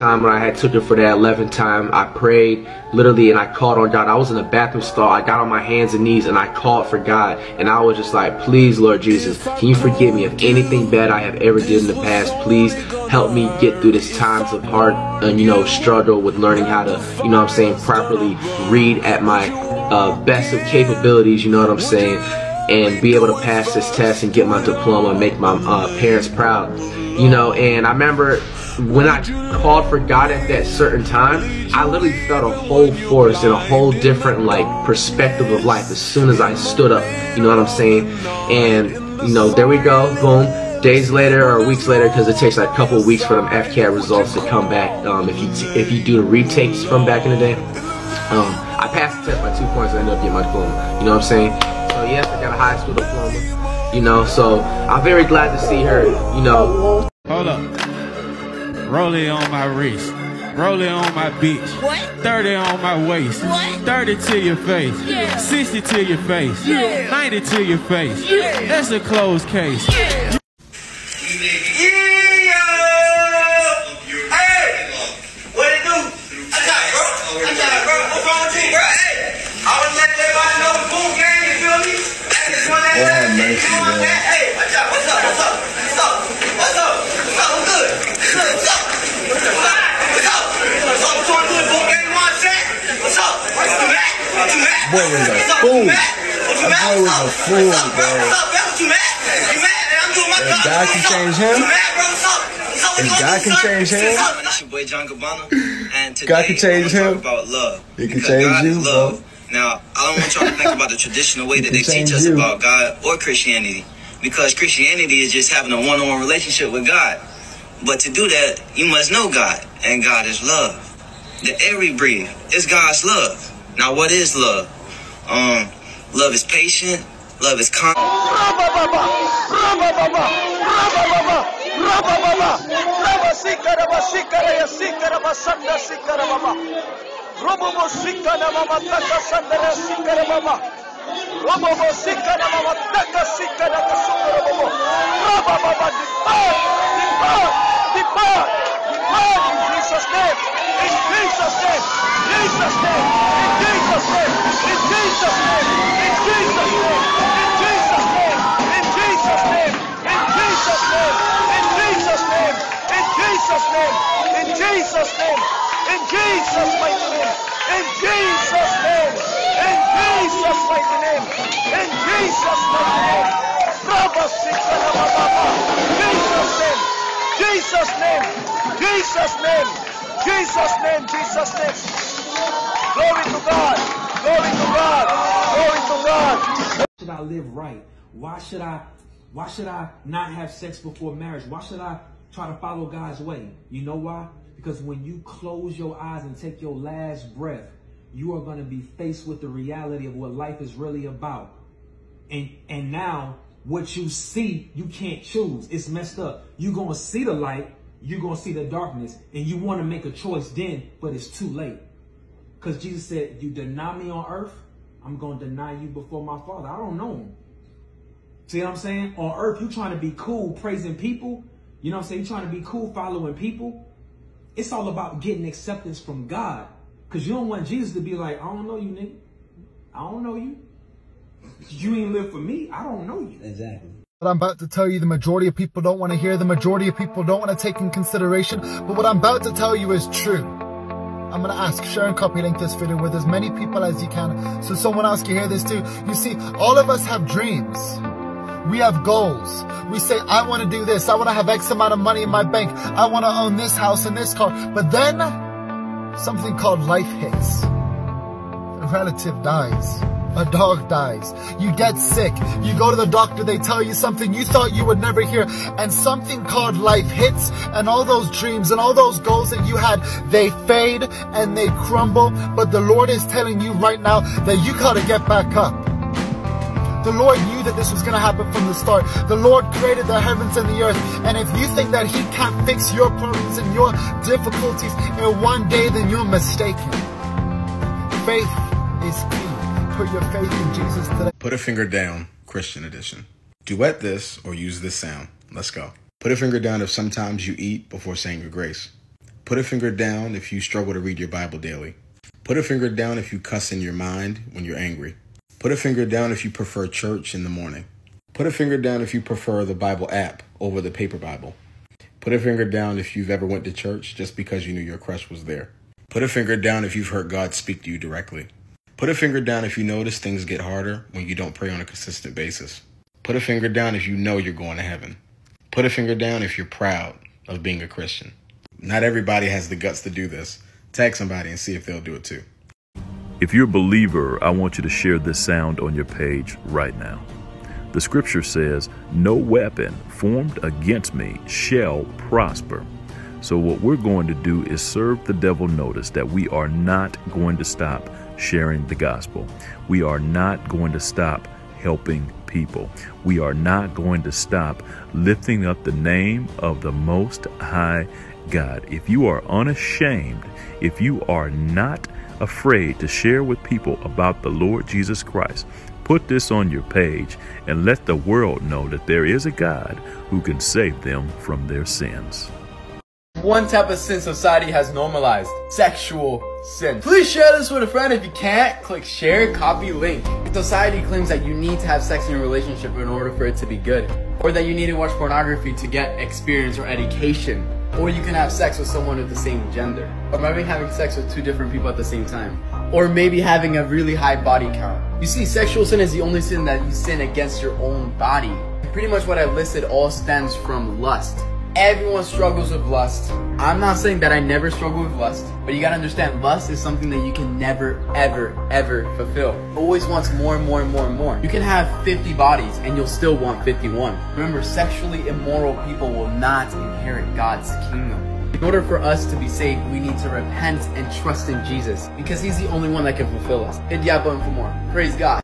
Time when I had took it for that 11th time, I prayed literally and I called on God. I was in the bathroom stall. I got on my hands and knees and I called for God. And I was just like, please, Lord Jesus, can you forgive me of anything bad I have ever did in the past? Please help me get through this times of hard and, struggle with learning how to, properly read at my best of capabilities, and be able to pass this test and get my diploma and make my parents proud. And I remember when I called for God at that certain time, I literally felt a whole force and a whole different perspective of life as soon as I stood up, And there we go, boom. Days later or weeks later, because it takes a couple of weeks for them FCAT results to come back. If you do the retakes from back in the day, I passed the test by 2 points and I ended up getting my diploma. So yes, I got a high school diploma. So I'm very glad to see her. Hold up. Roll it on my wrist, roll it on my bitch. What? 30 on my waist. What? 30 to your face. Yeah. 60 to your face. Yeah. 90 to your face. Yeah. That's a closed case. Yeah. Boy was a fool. That boy was a fool, bro. If God can change him, God can change him. About love. He can change you, bro. Now, I don't want y'all to think about the traditional way that they teach us about God or Christianity, because Christianity is just having a one-on-one relationship with God. But to do that, you must know God, and God is love. The air we breathe is God's love. Now, what is love? Love is patient. Love is calm. Jesus' name. Glory to God. Glory to God. Glory to God. Why should I live right? Why should I not have sex before marriage? Why should I try to follow God's way? You know why? Because when you close your eyes and take your last breath, you are going to be faced with the reality of what life is really about. And now what you see, you can't choose. It's messed up. You're going to see the light. You're going to see the darkness, and you want to make a choice then, but it's too late. Because Jesus said, you deny me on earth, I'm going to deny you before my Father. I don't know him. See what I'm saying? On earth, you're trying to be cool, praising people. You know what I'm saying? You're trying to be cool, following people. It's all about getting acceptance from God. Because you don't want Jesus to be like, I don't know you, nigga. I don't know you. You ain't live for me. I don't know you. Exactly. What I'm about to tell you, the majority of people don't want to hear. The majority of people don't want to take in consideration. But what I'm about to tell you is true. I'm going to ask, share and copy link this video with as many people as you can, so someone else can hear this too. You see, all of us have dreams. We have goals. We say, I want to do this. I want to have X amount of money in my bank. I want to own this house and this car. But then something called life hits. A relative dies. A dog dies. You get sick. You go to the doctor. They tell you something you thought you would never hear. And something called life hits. And all those dreams and all those goals that you had, they fade and they crumble. But the Lord is telling you right now that you got to get back up. The Lord knew that this was going to happen from the start. The Lord created the heavens and the earth. And if you think that He can't fix your problems and your difficulties in one day, then you're mistaken. Faith is key. Put your faith in Jesus today. Put a finger down, Christian edition. Duet this or use this sound. Let's go. Put a finger down if sometimes you eat before saying your grace. Put a finger down if you struggle to read your Bible daily. Put a finger down if you cuss in your mind when you're angry. Put a finger down if you prefer church in the morning. Put a finger down if you prefer the Bible app over the paper Bible. Put a finger down if you've ever went to church just because you knew your crush was there. Put a finger down if you've heard God speak to you directly. Put a finger down if you notice things get harder when you don't pray on a consistent basis. Put a finger down if you know you're going to heaven. Put a finger down if you're proud of being a Christian. Not everybody has the guts to do this. Tag somebody and see if they'll do it too. If you're a believer, I want you to share this sound on your page right now. The scripture says, "No weapon formed against me shall prosper." So what we're going to do is serve the devil notice that we are not going to stop sharing the gospel. We are not going to stop helping people. We are not going to stop lifting up the name of the Most High God. If you are unashamed, if you are not afraid to share with people about the Lord Jesus Christ, put this on your page and let the world know that there is a God who can save them from their sins. One type of sin society has normalized: sexual sin. Please share this with a friend. If you can't, click share, copy link. Society claims that you need to have sex in your relationship in order for it to be good, or that you need to watch pornography to get experience or education, or you can have sex with someone of the same gender, or maybe having sex with two different people at the same time, or maybe having a really high body count. You see, sexual sin is the only sin that you sin against your own body. Pretty much what I listed all stems from lust. Everyone struggles with lust. I'm not saying that I never struggle with lust, but you gotta understand, lust is something that you can never, ever, ever fulfill. Always wants more and more and more and more. You can have 50 bodies and you'll still want 51. Remember, sexually immoral people will not inherit God's kingdom. In order for us to be saved, we need to repent and trust in Jesus, because He's the only one that can fulfill us. Hit the like button for more. Praise God.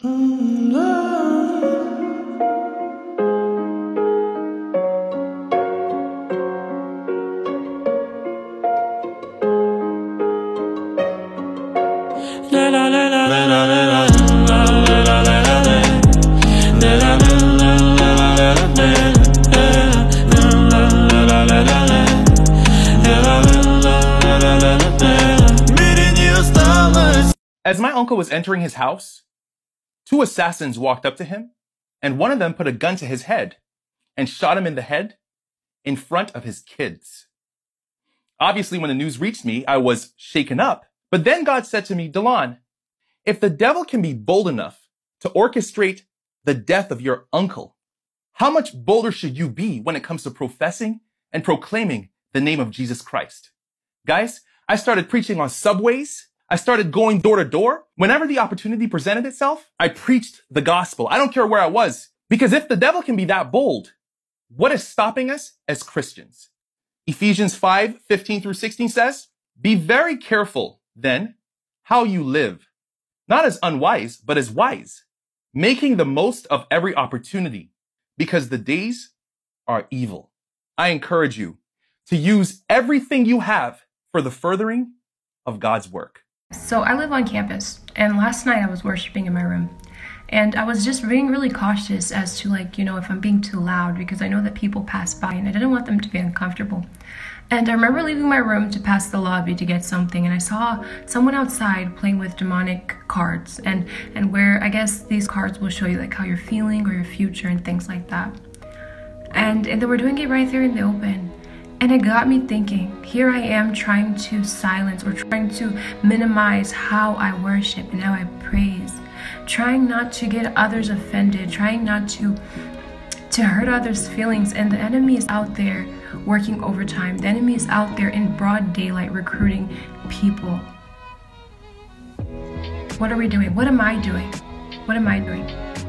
As my uncle was entering his house, two assassins walked up to him, and one of them put a gun to his head and shot him in the head in front of his kids. Obviously, when the news reached me, I was shaken up. But then God said to me, "Delon, if the devil can be bold enough to orchestrate the death of your uncle, how much bolder should you be when it comes to professing and proclaiming the name of Jesus Christ?" Guys, I started preaching on subways. I started going door to door. Whenever the opportunity presented itself, I preached the gospel. I don't care where I was. Because if the devil can be that bold, what is stopping us as Christians? Ephesians 5:15-16 says, "Be very careful, then, how you live, not as unwise, but as wise, making the most of every opportunity, because the days are evil." I encourage you to use everything you have for the furthering of God's work. So I live on campus, and last night I was worshiping in my room, and I was just being really cautious as to, like, you know, if I'm being too loud, because I know that people pass by and I didn't want them to be uncomfortable. And I remember leaving my room to pass the lobby to get something, and I saw someone outside playing with demonic cards, and where I guess these cards will show you like how you're feeling or your future and things like that. And they were doing it right there in the open. And it got me thinking, here I am trying to silence or trying to minimize how I worship and how I praise, trying not to get others offended, trying not to hurt others' feelings. And the enemy is out there working overtime. The enemy is out there in broad daylight recruiting people. What are we doing? What am I doing? What am I doing?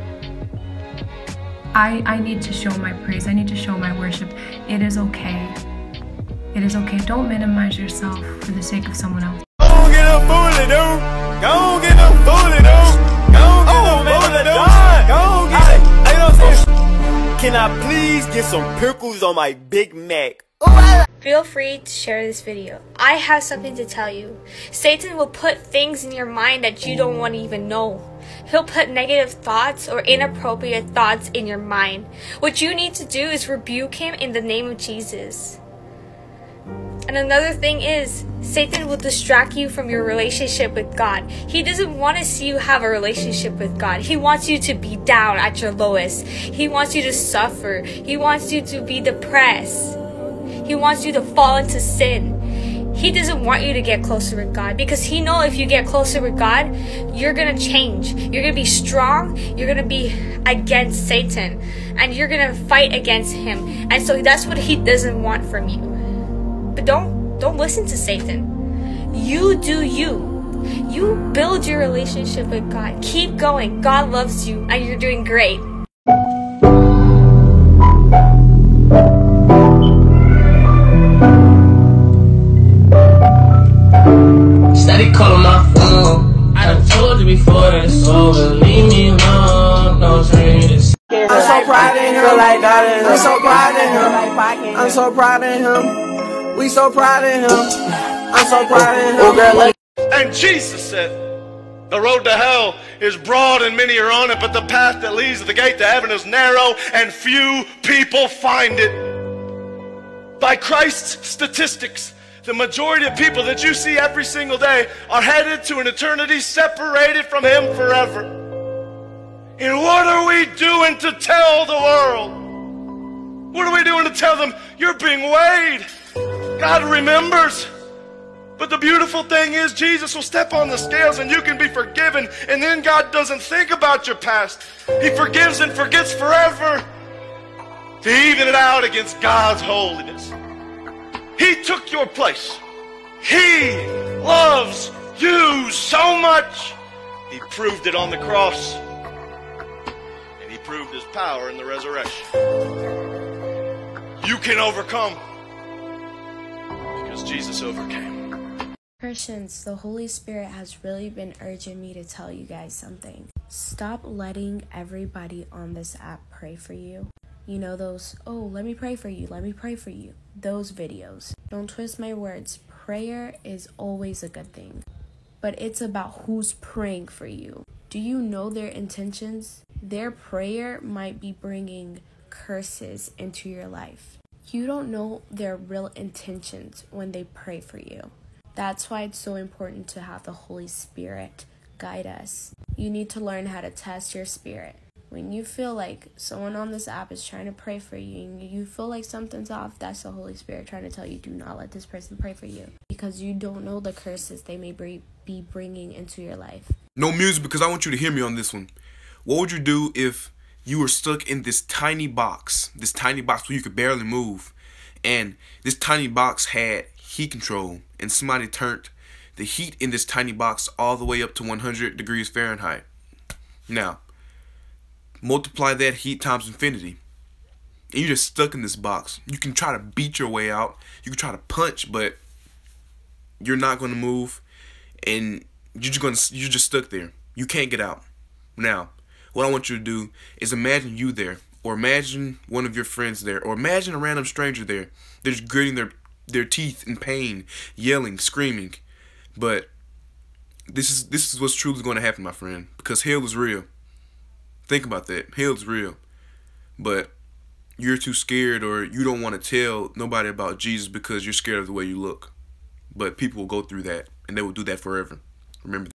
I need to show my praise. I need to show my worship. It is okay. It is okay. Don't minimize yourself for the sake of someone else. Don't get a foolie, dude. Don't get a foolie, dude. Don't get a foolie, dude. Don't get it. You know what I'm saying? Can I please get some pickles on my Big Mac? Feel free to share this video. I have something to tell you. Satan will put things in your mind that you don't want to even know. He'll put negative thoughts or inappropriate thoughts in your mind. What you need to do is rebuke him in the name of Jesus. And another thing is, Satan will distract you from your relationship with God. He doesn't want to see you have a relationship with God. He wants you to be down at your lowest. He wants you to suffer. He wants you to be depressed. He wants you to fall into sin. He doesn't want you to get closer with God, because he knows if you get closer with God, you're going to change. You're going to be strong. You're going to be against Satan, and you're going to fight against him. And so that's what he doesn't want from you. But don't listen to Satan. You do you. You build your relationship with God. Keep going. God loves you, and you're doing great. Steady calling my phone. I done told you before that's over. Leave me alone. No change this. I'm so proud of him. Like that. I'm so proud of him. I'm so proud of him. We so proud of him. I'm so proud of him. Oh, girl, and Jesus said, the road to hell is broad and many are on it, but the path that leads to the gate to heaven is narrow and few people find it. By Christ's statistics, the majority of people that you see every single day are headed to an eternity separated from Him forever. And what are we doing to tell the world? What are we doing to tell them, you're being weighed? God remembers. But the beautiful thing is, Jesus will step on the scales and you can be forgiven, and then God doesn't think about your past. He forgives and forgets forever to even it out against God's holiness. He took your place. He loves you so much. He proved it on the cross. And He proved His power in the resurrection. You can overcome because Jesus overcame. Christians, the Holy Spirit has really been urging me to tell you guys something. Stop letting everybody on this app pray for you. You know those, oh, let me pray for you, let me pray for you. Those videos. Don't twist my words. Prayer is always a good thing. But it's about who's praying for you. Do you know their intentions? Their prayer might be bringing curses into your life. You don't know their real intentions when they pray for you. That's why it's so important to have the Holy Spirit guide us. You need to learn how to test your spirit. When you feel like someone on this app is trying to pray for you and you feel like something's off, that's the Holy Spirit trying to tell you, do not let this person pray for you. Because you don't know the curses they may be bringing into your life. No music, because I want you to hear me on this one. What would you do if you were stuck in this tiny box where you could barely move, and this tiny box had heat control, and somebody turned the heat in this tiny box all the way up to 100 degrees Fahrenheit? Now, multiply that heat times infinity, and you're just stuck in this box. You can try to beat your way out. You can try to punch, but you're not going to move, and you're just stuck there. You can't get out. Now, what I want you to do is imagine you there, or imagine one of your friends there, or imagine a random stranger there. They're just gritting their teeth in pain, yelling, screaming. But this is what's truly going to happen, my friend, because hell is real. Think about that. Hell is real. But you're too scared, or you don't want to tell nobody about Jesus because you're scared of the way you look. But people will go through that, and they will do that forever. Remember that.